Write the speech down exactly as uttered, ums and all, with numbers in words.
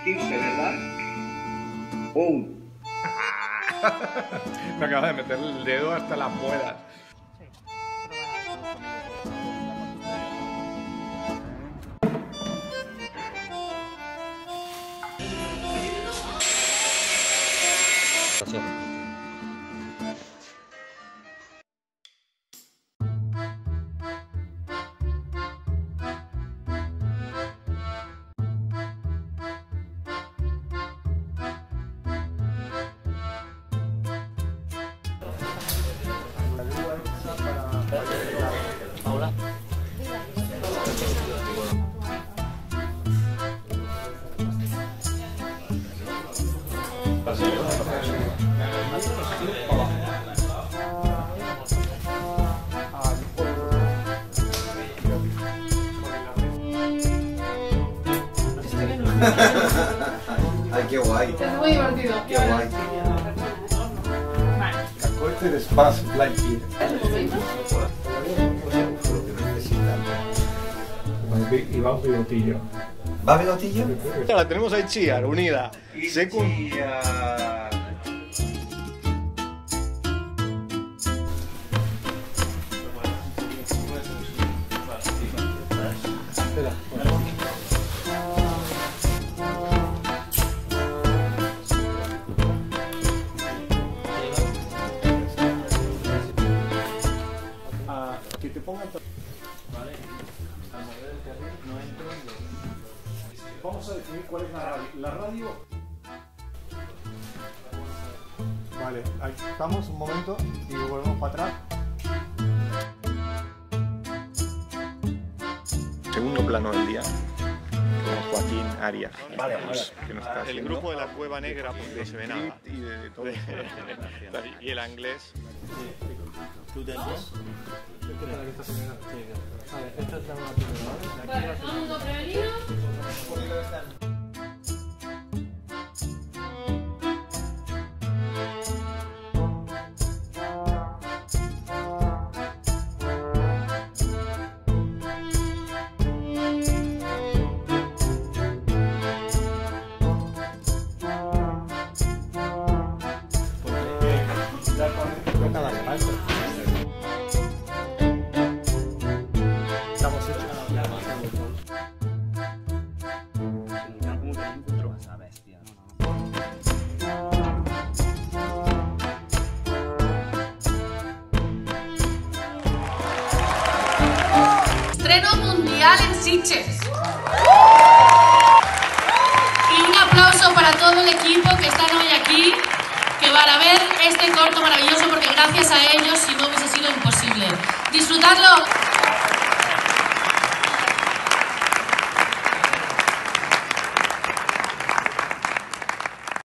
quince, ¿verdad? Un. Me acaba de meter el dedo hasta las muelas. Paula. Ay, qué guay. Es muy divertido. Qué guay. Corte de Spaz Lightyear. Y va un bigotillo. ¿Va bigotillo? La tenemos ahí Chiar, unida. Secund... Que te pongan... Vale, al mover el carril no entro en los... Vamos a definir cuál es la radio. La radio... Vale, ahí estamos un momento y volvemos para atrás. Segundo plano del día. Con Joaquín Arias. Vale, pues, que nos está el grupo de la Cueva Negra, porque se ve nada. Y de, de todo. Y el inglés. ¿Tú te ves? Vale, todo el mundo prevenido. Estreno mundial en Sitges. Y un aplauso para todo el equipo que están hoy aquí, que van a ver este corto maravilloso, porque gracias a ellos si no hubiese sido imposible. Disfrutadlo.